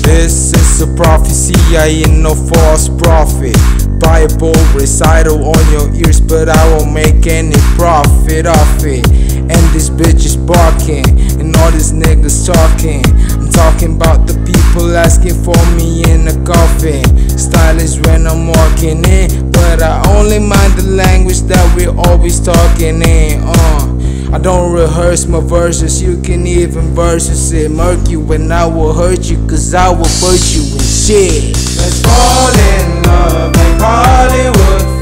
This is a prophecy, I ain't no false prophet. Bible recital on your ears, but I won't make any profit off it. And this bitch is barking, and all these niggas talking. I'm talking about the people asking for me in a coffin. Stylish when I'm walking in, but I only mind the language that we're always talking in. I don't rehearse my verses, you can even verses it murky when I will hurt you, cause I will put you in shit. Let's fall in love like Hollywood